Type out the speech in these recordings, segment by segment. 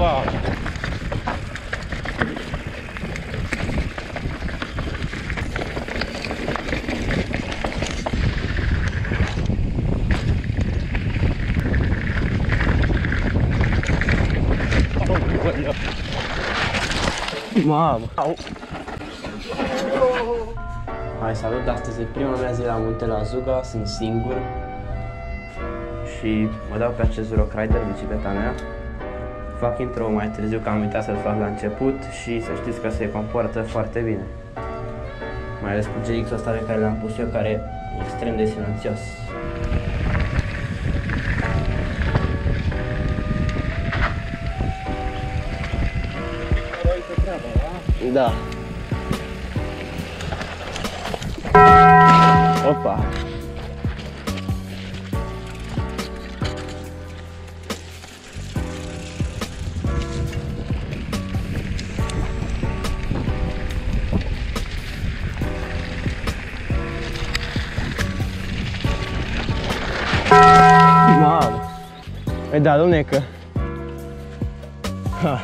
Opa! Mamă! Au! Hai, salut! Astăzi e prima mea zi la munte la Zuga, sunt singur și mă dau pe acest rock rider, bicicleta mea. Fac intro mai târziu, că am uitat să-l fac la început și să știți că se comportă foarte bine. Mai ales cu GX-ul ăsta pe care l-am pus eu, care e extrem de silențios. Da. Opa. Mamă. Păi da, lunecă. Ha.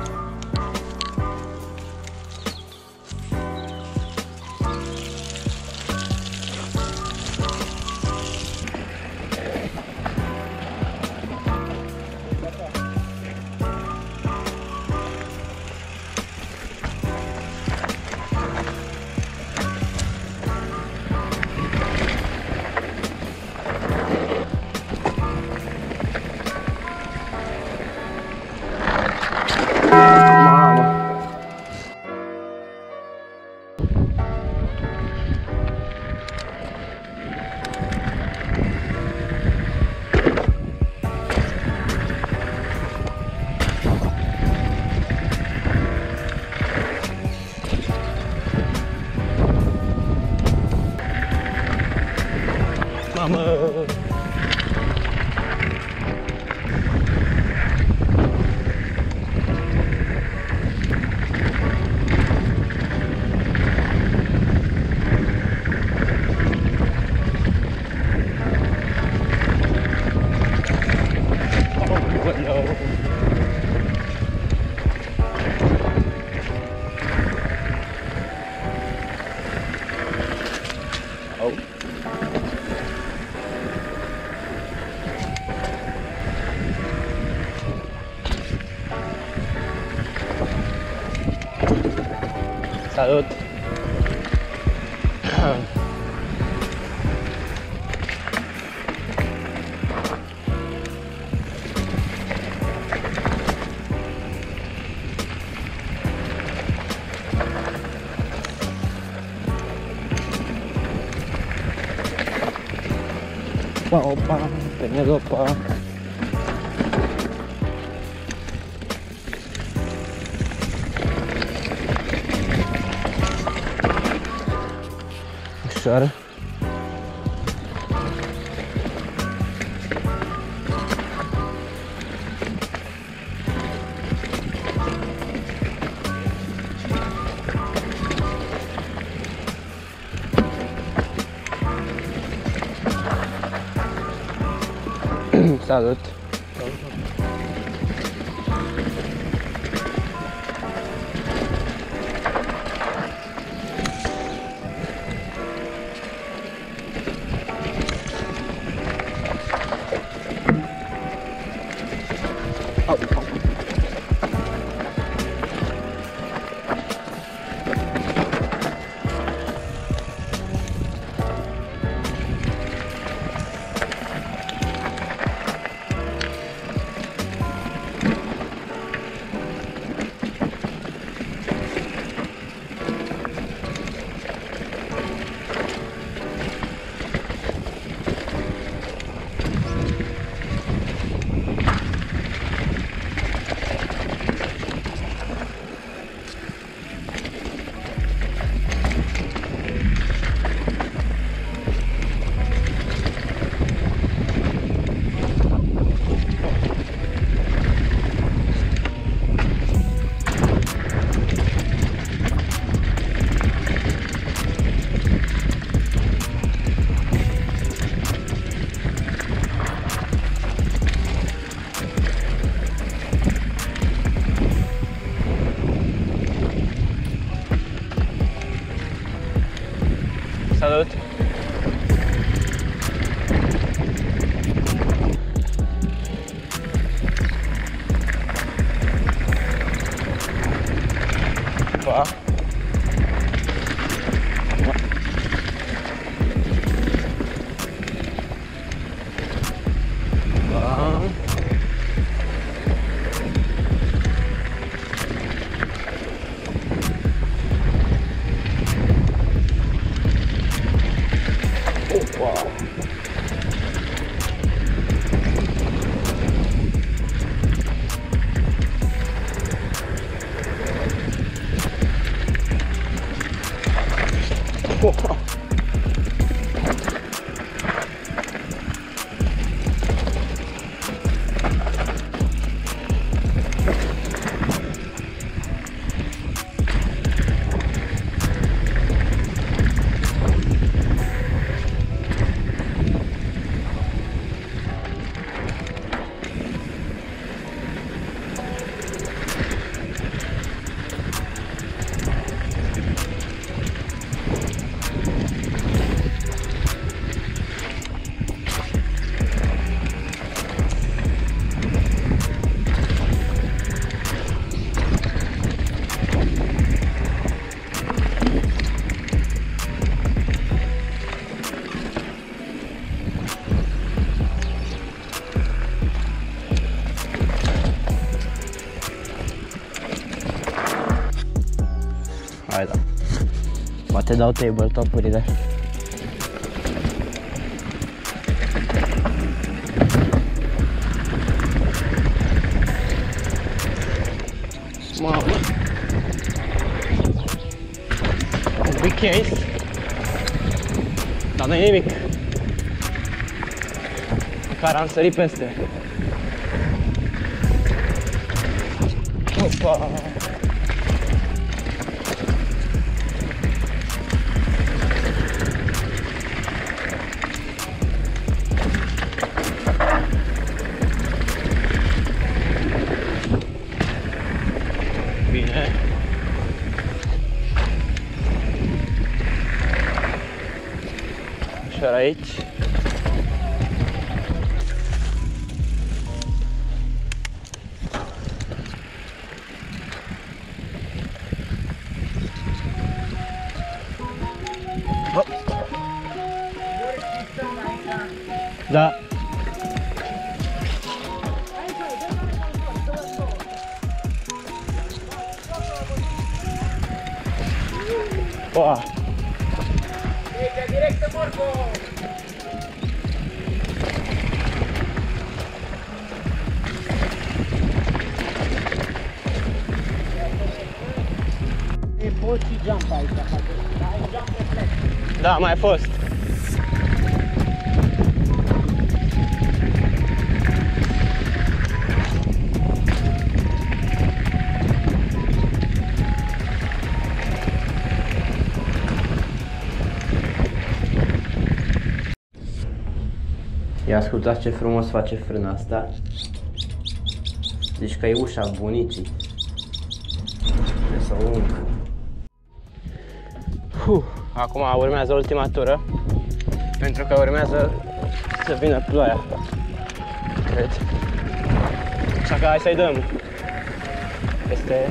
Mamă! Oh. Salut! Opa, opa, Penelopa! Ușor. Salut! Wow. Wow. Hai da. Poate dau tabletop-urile. Mamă. Un big case. Dar nu e nimic. Care am sărit peste. Opa. Bine. Ușor aici. Hop. Da. Wow. Directă morco! E poți și jump aici, ai jump reflex. Da, mai fost. Ia ascultați ce frumos face frâna asta. Zici că e ușa bunicii. Trebuie să o ung. Acum urmează ultima tură. Pentru că urmează să vină ploaia. Cred. Așa că hai să-i dăm. Este...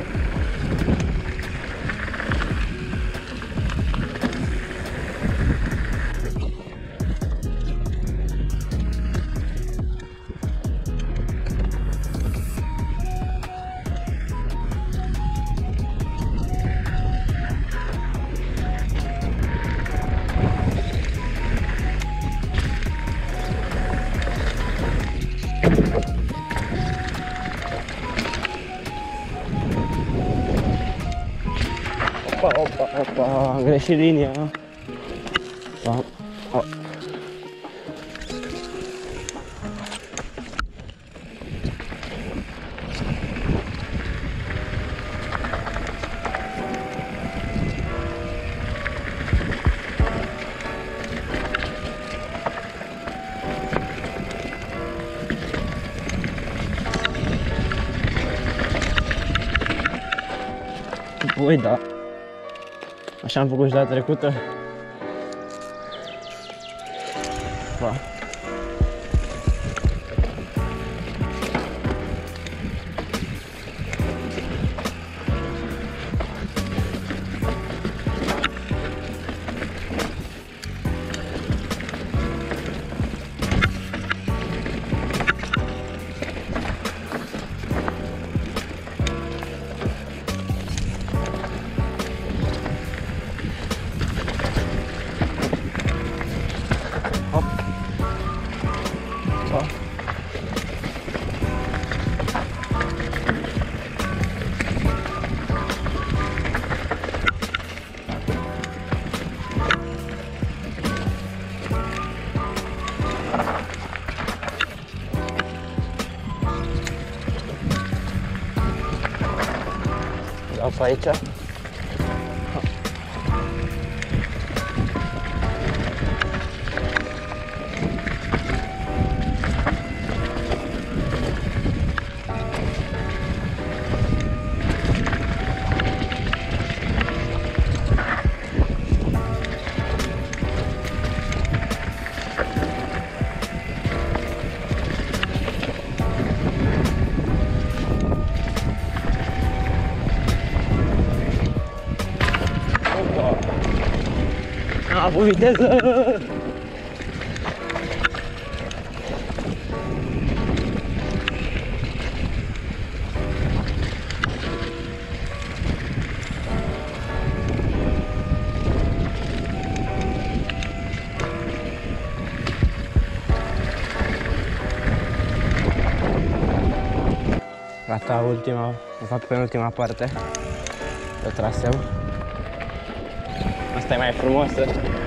Opa, am greșit linia. Păi da. Așa am făcut și data trecută. Ba. Dau pe aici. Am avut viteză! Gata, ultima, de fapt penultima parte de traseu. Asta e mai frumoasă.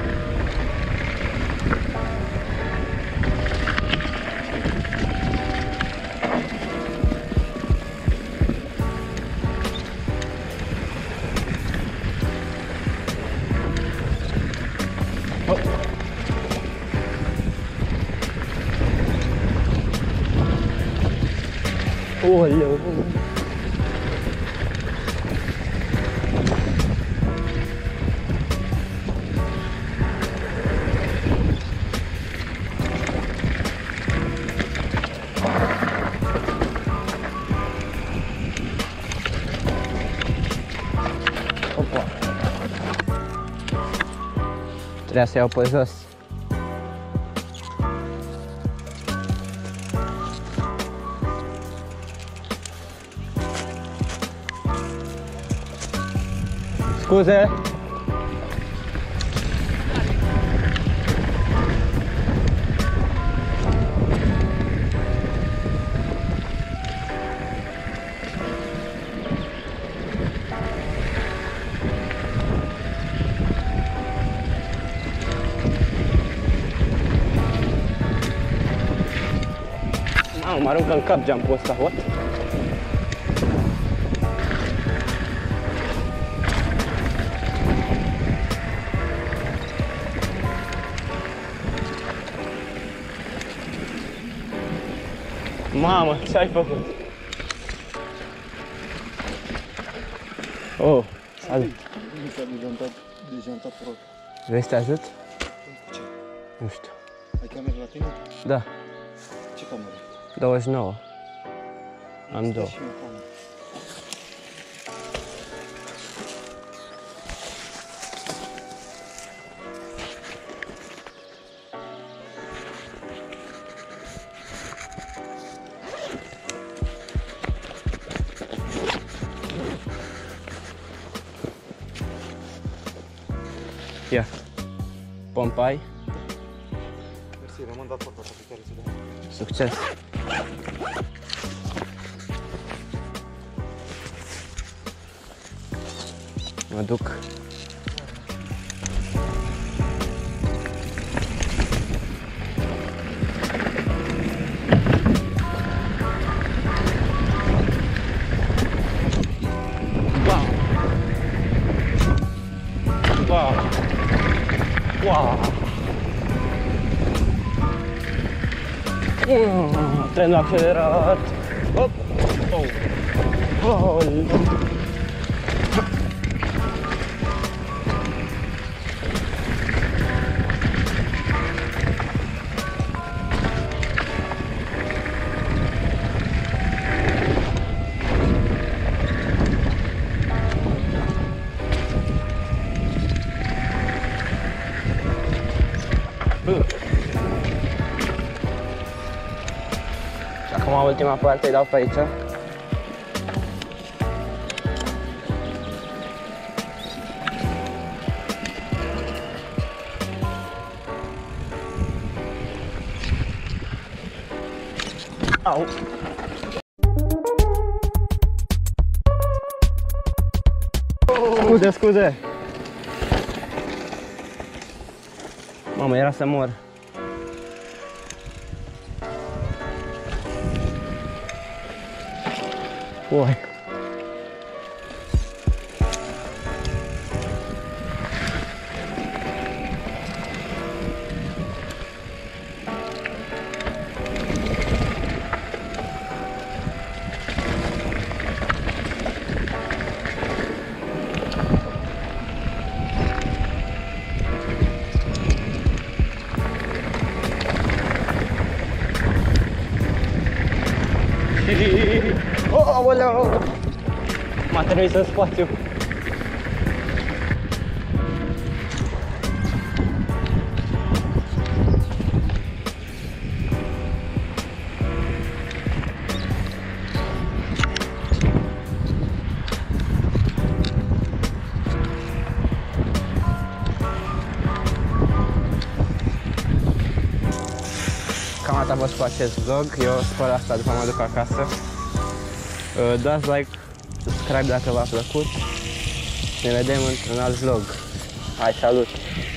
Oleu! Opa! Trebuia să iau pe jos. Scuze! Mamă, mă aruncă în cap jump-ul ăsta, what? Mamă, ce ai făcut? Oh, salut! De janta pro. Vrei să te ajut? Ce? Nu știu. Ai cameră la tine? Da, Ce cameră? 29. Am două. Și eu cameră. Ia. Pompai. Mersi, rămân dat porta pe care se dă. Succes! Mă duc. Wow! Wow! Trenul accelerat! Hop! Oh! Și acum ultima parte îi dau pe aici. Au! Scuze, scuze! Mamă, era să mor. Oi. Oh, aoleu! M-a trimis în spațiu. Cam atât a fost cu acest vlog. Eu spăl asta după mă duc acasă. Dați like, subscribe dacă v-a plăcut. Ne vedem într-un alt vlog. Hai, salut!